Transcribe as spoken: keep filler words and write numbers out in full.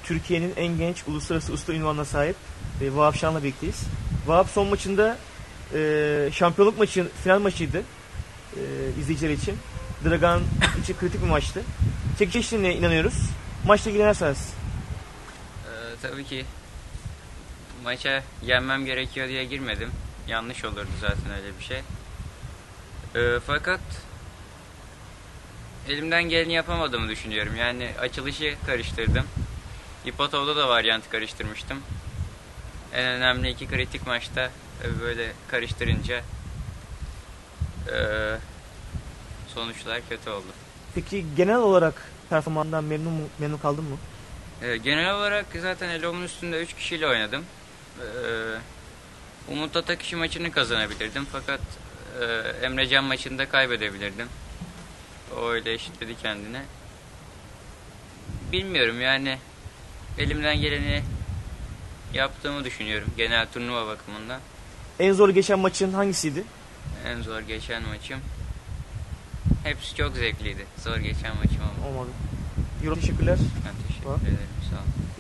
Türkiye'nin en genç uluslararası usta ünvanına sahip e, Vahap Şan'la birlikteyiz. Vahap son maçında e, şampiyonluk maçı, final maçıydı e, izleyiciler için. Dragan için kritik bir maçtı. Çekiştiğine inanıyoruz. Maçla ilgili neler söylersiniz? Ee, tabii ki maça yenmem gerekiyor diye girmedim. Yanlış olurdu zaten öyle bir şey. Ee, fakat elimden geleni yapamadığımı düşünüyorum. Yani açılışı karıştırdım. İpotov'da da varyant karıştırmıştım. En önemli iki kritik maçta böyle karıştırınca e, sonuçlar kötü oldu. Peki genel olarak performansından memnun mu, memnun kaldın mı? E, genel olarak zaten Elo'nun üstünde üç kişiyle oynadım. E, Umut Atakişi maçını kazanabilirdim fakat e, Emrecan maçında kaybedebilirdim. O öyle eşitledi kendine. Bilmiyorum yani elimden geleni yaptığımı düşünüyorum genel turnuva bakımından. En zor geçen maçın hangisiydi? En zor geçen maçım. Hepsi çok zevkliydi. Zor geçen maçım olmadı. Olmadı. Yorum teşekkürler. Ben teşekkür Tamam. ederim. Sağ olun.